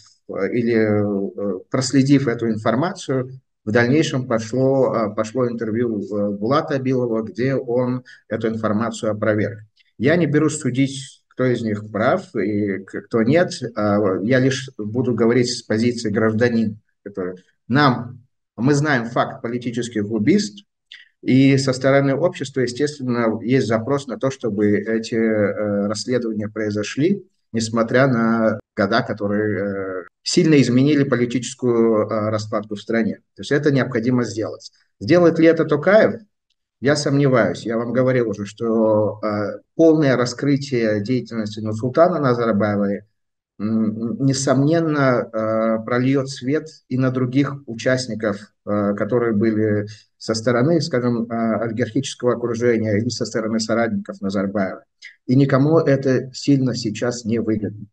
или проследив эту информацию, в дальнейшем пошло, пошло интервью Булата Абилова, где он эту информацию опроверг. Я не берусь судить, кто из них прав и кто нет. Я лишь буду говорить с позиции гражданина. Нам, мы знаем факт политических убийств, и со стороны общества, естественно, есть запрос на то, чтобы эти расследования произошли, несмотря на года, которые сильно изменили политическую раскладку в стране. То есть это необходимо сделать. Сделает ли это Токаев? Я сомневаюсь. Я вам говорил уже, что э, полное раскрытие деятельности Нурсултана Назарбаева, э, несомненно, э, прольет свет и на других участников, э, которые были со стороны, скажем, э, олигархического окружения или со стороны соратников Назарбаева. И никому это сильно сейчас не выгодно.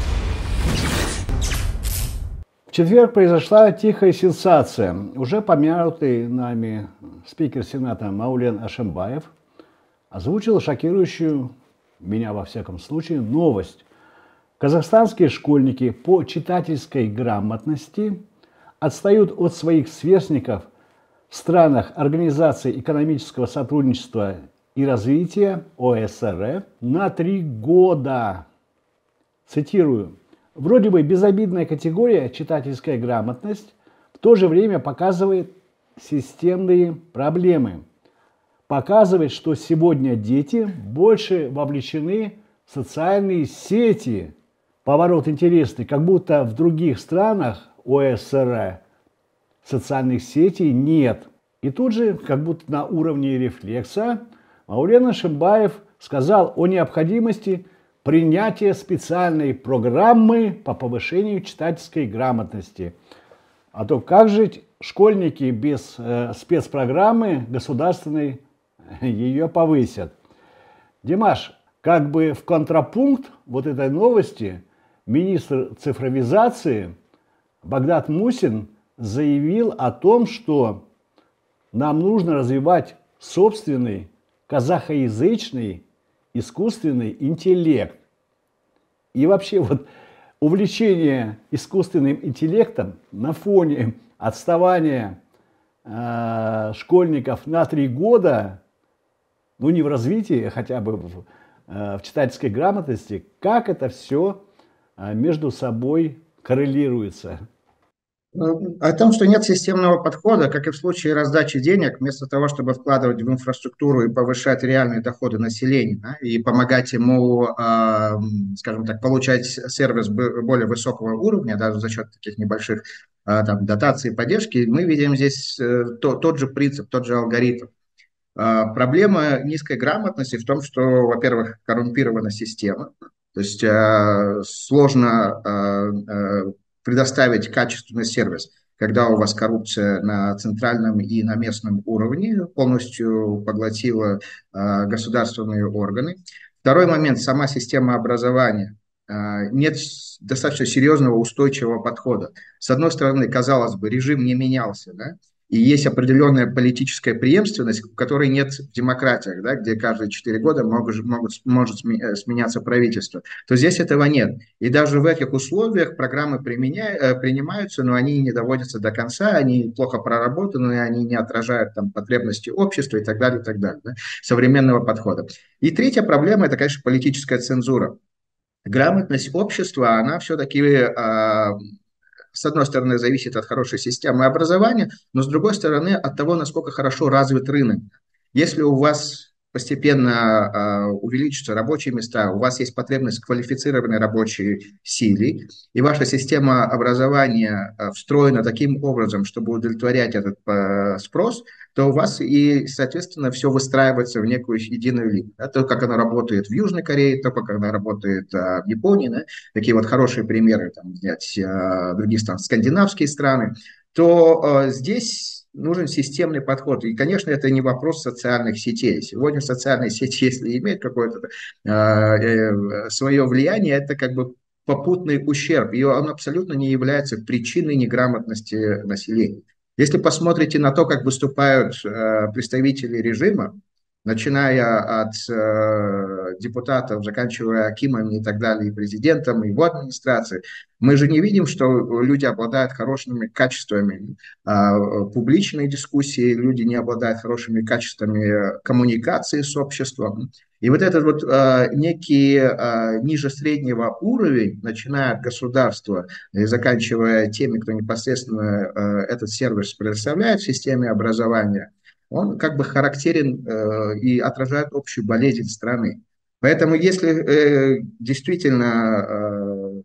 В четверг произошла тихая сенсация. Уже помянутый нами спикер Сената Маулен Ашимбаев озвучил шокирующую, меня во всяком случае, новость. Казахстанские школьники по читательской грамотности отстают от своих сверстников в странах Организации экономического сотрудничества и развития О С Р Э на три года. Цитирую. Вроде бы безобидная категория читательская грамотность в то же время показывает системные проблемы. Показывает, что сегодня дети больше вовлечены в социальные сети. Поворот интересный, как будто в других странах О С Р Э социальных сетей нет. И тут же, как будто на уровне рефлекса, Маулен Ашимбаев сказал о необходимости принятие специальной программы по повышению читательской грамотности. А то как же школьники без э, спецпрограммы государственной ее повысят? Димаш, Как бы в контрапункт вот этой новости министр цифровизации Багдат Мусин заявил о том, что нам нужно развивать собственный казахоязычный искусственный интеллект. И вообще вот увлечение искусственным интеллектом на фоне отставания э, школьников на три года, ну не в развитии, хотя бы в, э, в читательской грамотности, как это все э, между собой коррелируется. О том, что нет системного подхода, как и в случае раздачи денег, вместо того, чтобы вкладывать в инфраструктуру и повышать реальные доходы населения, да, и помогать ему, э, скажем так, получать сервис более высокого уровня, даже за счет таких небольших э, там, дотаций и поддержки, мы видим здесь э, то, тот же принцип, тот же алгоритм. Э, проблема низкой грамотности в том, что, во-первых, коррумпирована система, то есть э, сложно э, э, предоставить качественный сервис, когда у вас коррупция на центральном и на местном уровне полностью поглотила э, государственные органы. Второй момент, сама система образования. Э, нет достаточно серьезного устойчивого подхода. С одной стороны, казалось бы, режим не менялся, да? И есть определенная политическая преемственность, которой нет в демократиях, да, где каждые четыре года могут, могут, может сменяться правительство. То здесь этого нет. И даже в этих условиях программы применя, принимаются, но они не доводятся до конца, они плохо проработаны, они не отражают там, потребности общества и так далее, и так далее, да, современного подхода. И третья проблема – это, конечно, политическая цензура. Грамотность общества, она все-таки… с одной стороны, зависит от хорошей системы образования, но с другой стороны, от того, насколько хорошо развит рынок. Если у вас постепенно э, увеличатся рабочие места, у вас есть потребность в квалифицированной рабочей силе, и ваша система образования э, встроена таким образом, чтобы удовлетворять этот э, спрос, то у вас и, соответственно, все выстраивается в некую единую линию. Да? То, как оно работает в Южной Корее, то, как оно работает а, в Японии, да? Такие вот хорошие примеры, там, взять а, другие страны, скандинавские страны, то а, здесь нужен системный подход. И, конечно, это не вопрос социальных сетей. Сегодня социальные сети, если имеют какое-то а, э, свое влияние, это как бы попутный ущерб, и он абсолютно не является причиной неграмотности населения. Если посмотрите на то, как выступают э, представители режима, начиная от э, депутатов, заканчивая акимами и так далее, и президентом, и его администрацией, мы же не видим, что люди обладают хорошими качествами э, публичной дискуссии, люди не обладают хорошими качествами коммуникации с обществом. И вот этот вот э, некий э, ниже среднего уровень, начиная от государства и заканчивая теми, кто непосредственно э, этот сервис предоставляет в системе образования, он как бы характерен э, и отражает общую болезнь страны. Поэтому если э, действительно э,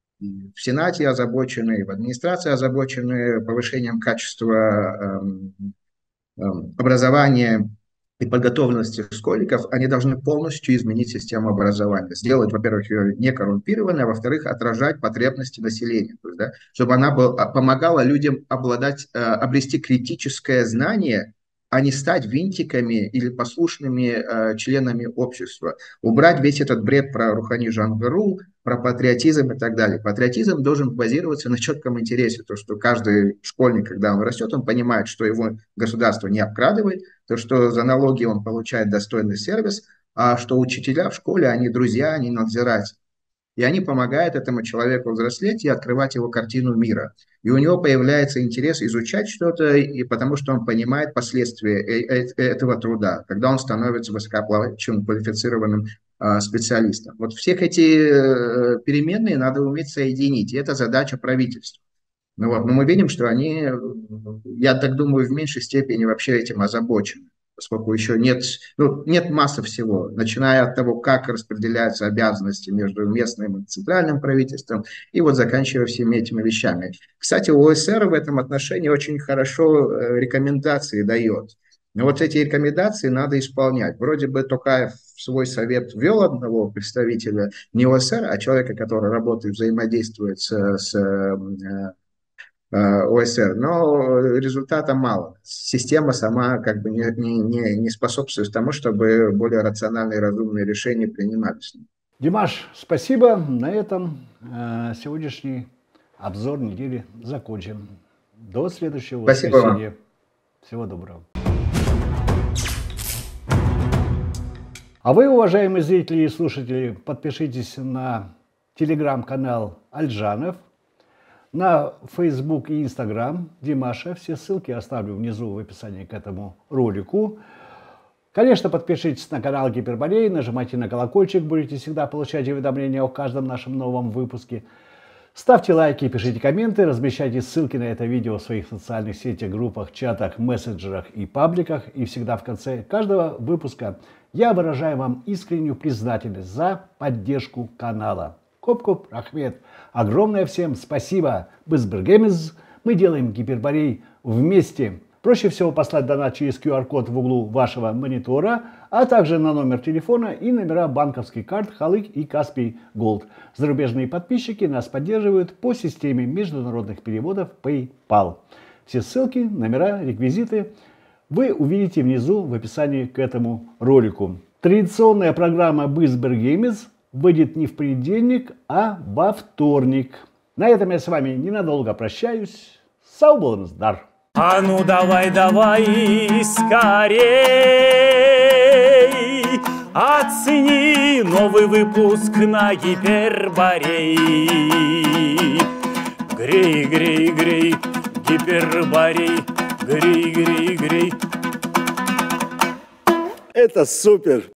в Сенате озабочены, в администрации озабочены повышением качества э, э, образования и подготовленности школьников, они должны полностью изменить систему образования. Сделать, во-первых, ее не коррумпированной, а во-вторых, отражать потребности населения. То есть, да, чтобы она был, помогала людям обладать, э, обрести критическое знание, а не стать винтиками или послушными э, членами общества. Убрать весь этот бред про Рухани Жангару, про патриотизм и так далее. Патриотизм должен базироваться на четком интересе. То, что каждый школьник, когда он растет, он понимает, что его государство не обкрадывает, то, что за налоги он получает достойный сервис, а что учителя в школе, они друзья, они надзиратели. И они помогают этому человеку взрослеть и открывать его картину мира. И у него появляется интерес изучать что-то, и потому что он понимает последствия этого труда, когда он становится высокоплачиваемым, квалифицированным э, специалистом. Вот всех эти э, переменные надо уметь соединить, и это задача правительства. Ну вот, но мы видим, что они, я так думаю, в меньшей степени вообще этим озабочены, поскольку еще нет, ну, нет массы всего, начиная от того, как распределяются обязанности между местным и центральным правительством, и вот заканчивая всеми этими вещами. Кстати, о эс эр в этом отношении очень хорошо рекомендации дает. Но вот эти рекомендации надо исполнять. Вроде бы Токаев в свой совет ввел одного представителя не о эс эр, а человека, который работает, взаимодействует с, с ОСР, но результата мало. Система сама как бы не, не, не способствует тому, чтобы более рациональные и разумные решения принимались. Димаш, спасибо. На этом э, сегодняшний обзор недели закончим. До следующего Спасибо воскресенья. вам. Всего доброго. А вы, уважаемые зрители и слушатели, подпишитесь на телеграм-канал Альджанов, на Facebook и Instagram Димаша. Все ссылки оставлю внизу в описании к этому ролику. Конечно, подпишитесь на канал Гиперборей, нажимайте на колокольчик, будете всегда получать уведомления о каждом нашем новом выпуске. Ставьте лайки, пишите комменты, размещайте ссылки на это видео в своих социальных сетях, группах, чатах, мессенджерах и пабликах. И всегда в конце каждого выпуска я выражаю вам искреннюю признательность за поддержку канала. Коп-коп, Рахмет. Огромное всем спасибо. Бызбергемез. Мы делаем Гиперборей вместе. Проще всего послать донат через ку ар код в углу вашего монитора, а также на номер телефона и номера банковских карт Халык и Каспий Голд. Зарубежные подписчики нас поддерживают по системе международных переводов PayPal. Все ссылки, номера, реквизиты вы увидите внизу в описании к этому ролику. Традиционная программа Бызбергемез выйдет не в понедельник, а во вторник. На этом я с вами ненадолго прощаюсь. Сау болыңыз дар! А ну давай, давай, скорей, оцени новый выпуск на Гиперборей. Грей, грей, грей, Гиперборей, грей, грей, грей. Это супер!